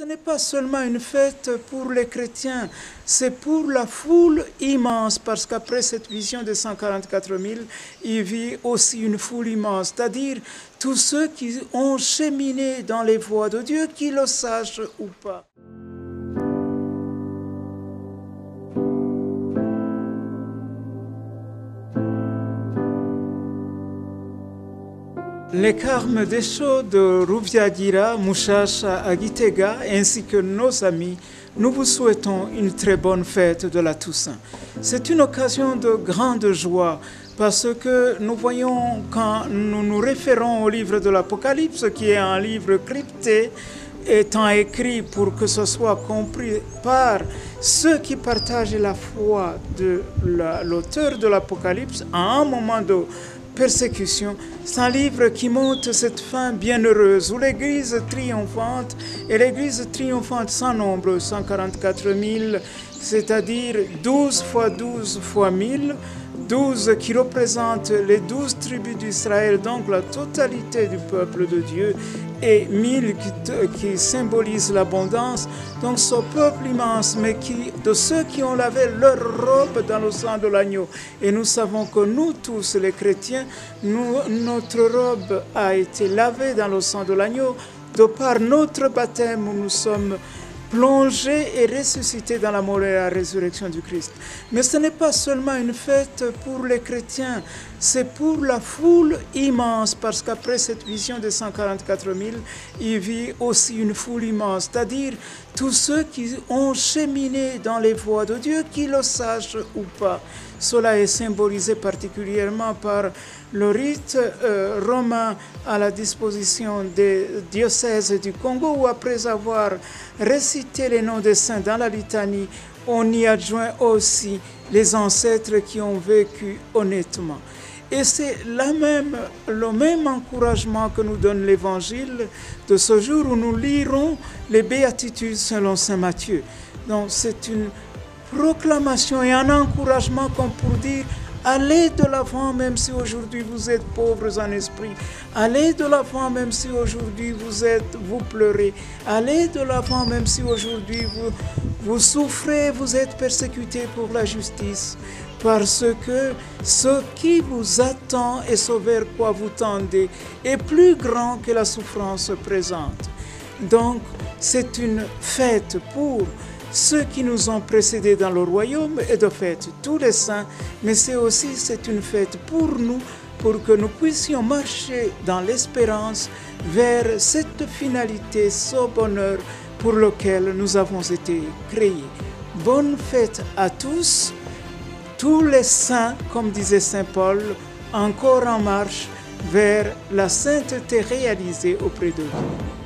Ce n'est pas seulement une fête pour les chrétiens, c'est pour la foule immense, parce qu'après cette vision de 144 000, il vit aussi une foule immense, c'est-à-dire tous ceux qui ont cheminé dans les voies de Dieu, qu'ils le sachent ou pas. Les Carmes des Chaux de Rouviagira, Muchacha à Gitega, ainsi que nos amis, nous vous souhaitons une très bonne fête de la Toussaint. C'est une occasion de grande joie parce que nous voyons quand nous nous référons au livre de l'Apocalypse, qui est un livre crypté, étant écrit pour que ce soit compris par ceux qui partagent la foi de l'auteur de l'Apocalypse à un moment de persécution. C'est un livre qui montre cette fin bienheureuse où l'Église triomphante, et l'Église triomphante sans nombre, 144 000, c'est-à-dire 12 fois 12 fois 1000, 12 qui représentent les 12 tribus d'Israël, donc la totalité du peuple de Dieu, et 1000 qui symbolisent l'abondance, donc ce peuple immense, mais de ceux qui ont lavé leur robe dans le sang de l'agneau. Et nous savons que nous tous, les chrétiens, notre robe a été lavée dans le sang de l'agneau, de par notre baptême où nous sommes plongés et ressuscités dans la mort et la résurrection du Christ. Mais ce n'est pas seulement une fête pour les chrétiens, c'est pour la foule immense, parce qu'après cette vision de 144 000, il vit aussi une foule immense, c'est-à-dire tous ceux qui ont cheminé dans les voies de Dieu, qu'ils le sachent ou pas. Cela est symbolisé particulièrement par le rite romain à la disposition des diocèses du Congo, où après avoir récité les noms des saints dans la litanie, on y adjoint aussi les ancêtres qui ont vécu honnêtement. Et c'est le même encouragement que nous donne l'Évangile de ce jour où nous lirons les béatitudes selon saint Matthieu. Donc c'est une proclamation et un encouragement comme pour dire: allez de l'avant même si aujourd'hui vous êtes pauvres en esprit. Allez de l'avant même si aujourd'hui vous pleurez. Allez de l'avant même si aujourd'hui vous souffrez, vous êtes persécutés pour la justice. Parce que ce qui vous attend et ce vers quoi vous tendez est plus grand que la souffrance présente. Donc c'est une fête pour ceux qui nous ont précédés dans le royaume, et de fait tous les saints, mais c'est une fête pour nous, pour que nous puissions marcher dans l'espérance vers cette finalité, ce bonheur pour lequel nous avons été créés. Bonne fête à tous les saints, comme disait saint Paul, encore en marche vers la sainteté réalisée auprès de vous.